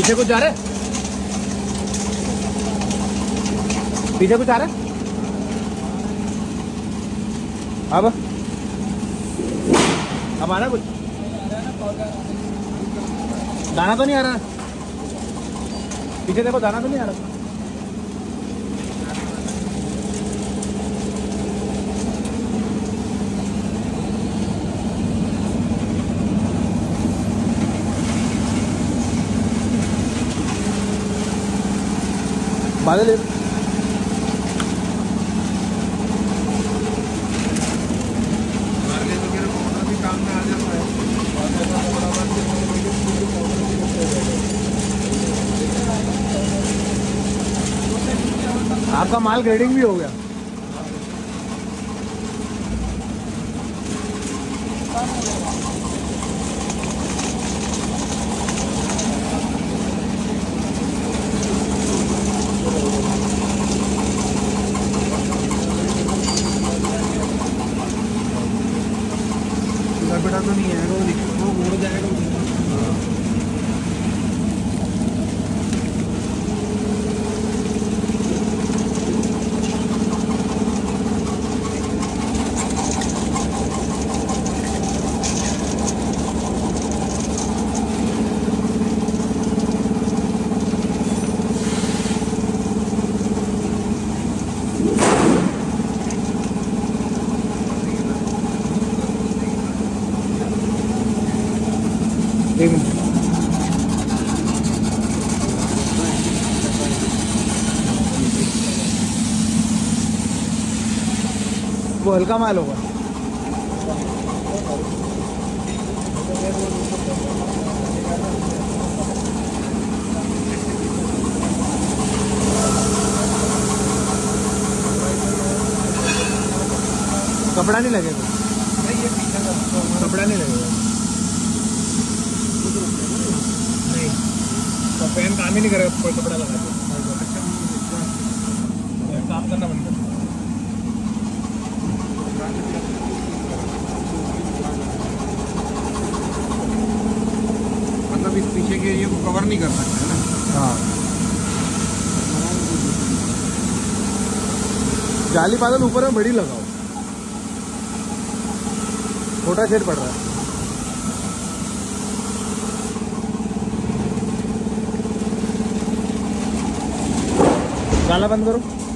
पीछे कुछ जा रहा है, पीछे कुछ आ रहा है। अब आ रहा कुछ, दाना तो नहीं आ रहा, पीछे देखो दाना तो नहीं आ रहा। बादल आपका माल ग्रेडिंग भी हो गया। बेटा तो नहीं है, वो उड़ जाएगा। एक मिनट, वो हल्का माल होगा। कपड़ा नहीं लगेगा, कपड़ा नहीं लगेगा, नहीं तो फैन काम ही नहीं करेगा कोई कपड़ा लगा के। काम करना बंद कर, मतलब इस पीछे के एरिया को कवर नहीं कर सकते ना। हाँ, जाली बादल ऊपर में बड़ी लगाओ, छोटा शेड पड़ रहा है। गाला बंद करो।